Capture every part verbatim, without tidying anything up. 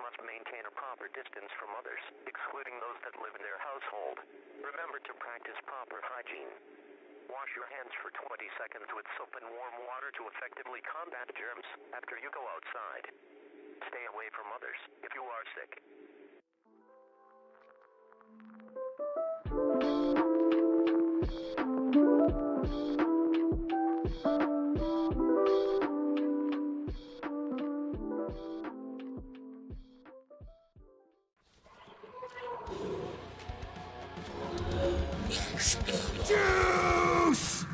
must maintain a proper distance from others, excluding those that live in their household. Remember to practice proper hygiene. Wash your hands for twenty seconds with soap and warm water to effectively combat germs after you go outside. Stay away from others if you are sick. Juice!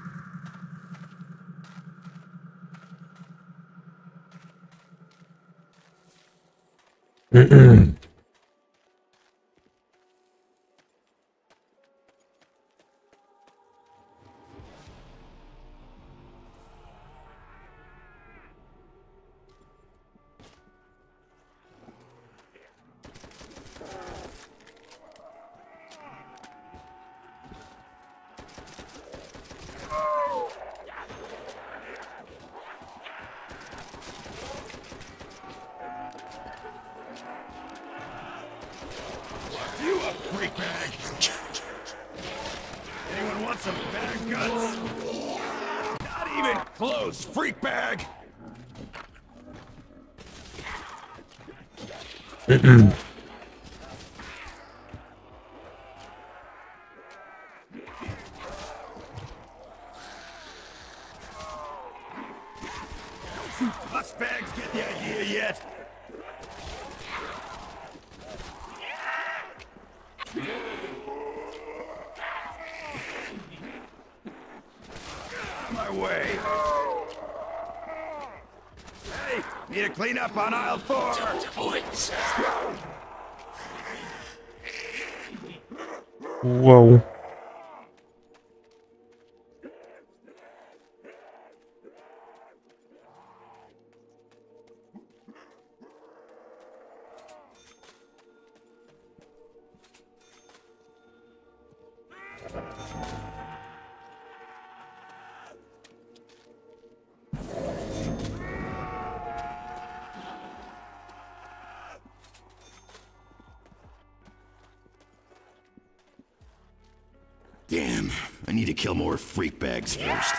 Mm-mm. You a freak bag! Anyone want some bad guts? Not even close, freak bag! Mm-mm. Us bags get the idea yet? My way. Hey, need a cleanup on aisle four. Whoa. Damn, I need to kill more freak bags first.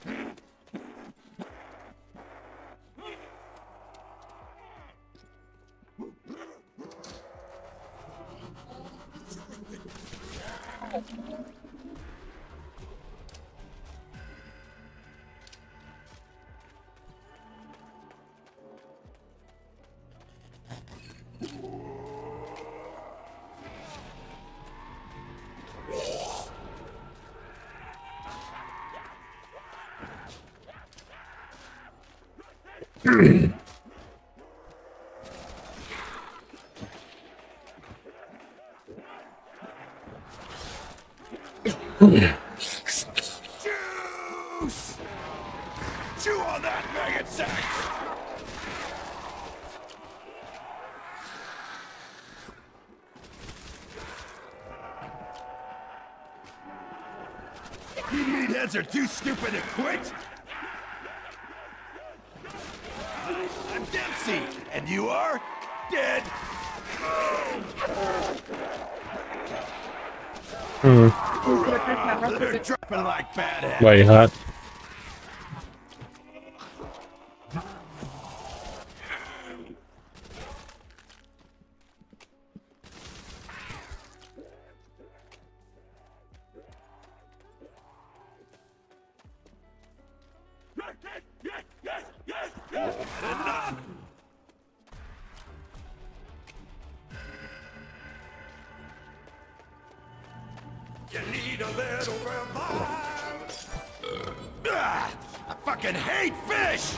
Juice! Chew on that, maggot sack! You meatheads are too stupid to quit! I'm Dempsey, and you are dead! Hmm. They're dropping like bad heads. Wait, hot. You need a little revive. Ah, I fucking hate fish!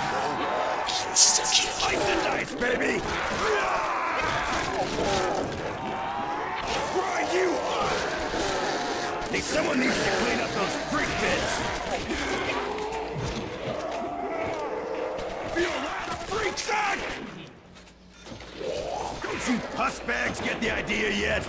Slice and dice, baby! Grind you up! Hey, someone needs to clean up those freak bits! Feel that, freak sack! Don't you puss bags get the idea yet?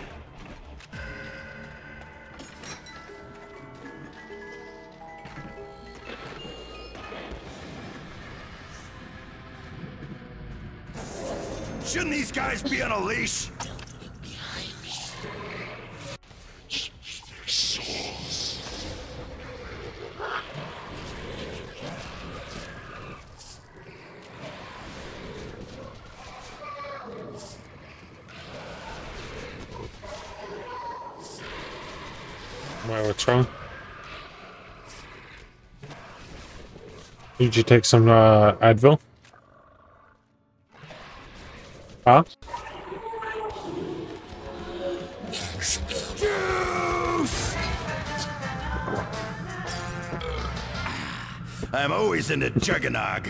Shouldn't these guys be on a leash? Why, what's wrong? Did you take some uh, Advil? Huh? Juice! I'm always into Juggernog.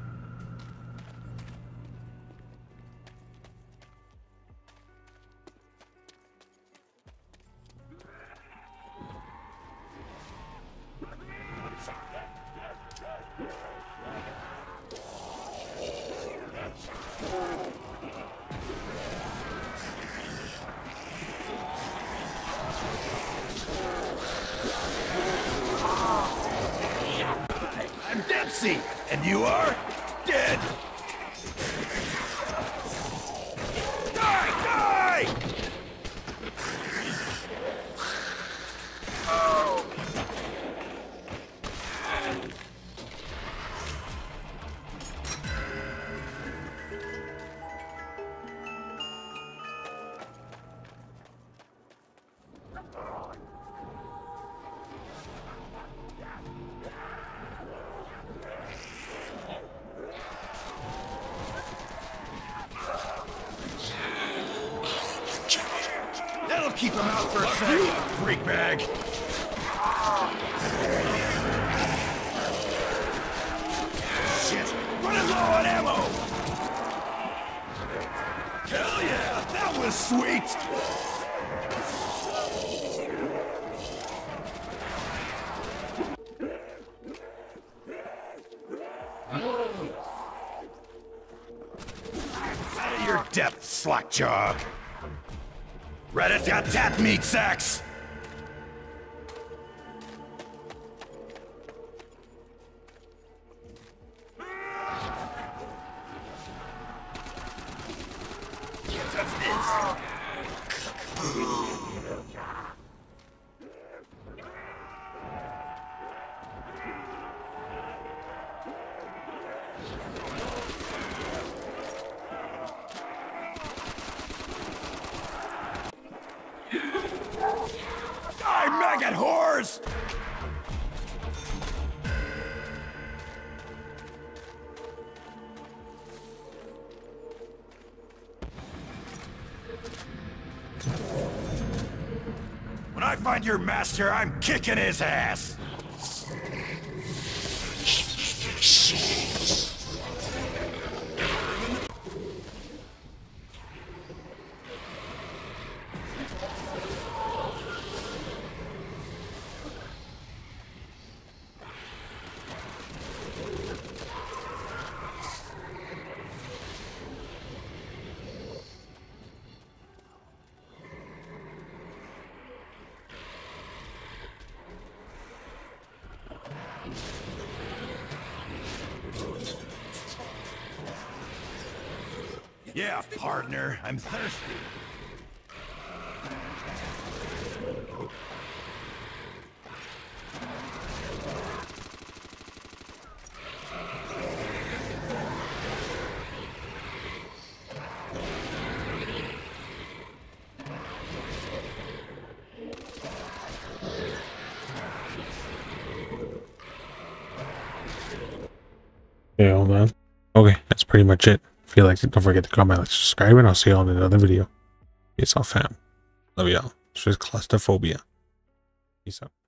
I'm Dempsey, and you are dead. Die, die! Oh. That'll keep him out for a second, freak bag. Shit, running low on ammo. Hell yeah, that was sweet. Out of your depth, slackjaw. Rat-a-tat-tat, meat sacks! Touch this! Die, maggot whores! When I find your master, I'm kicking his ass! Yeah, partner, I'm thirsty. Yeah, hold on. Okay, that's pretty much it. If you liked it, don't forget to comment, like, subscribe, and I'll see you all in another video. Peace out, fam. Love y'all. This is Claustrophobia. Peace out.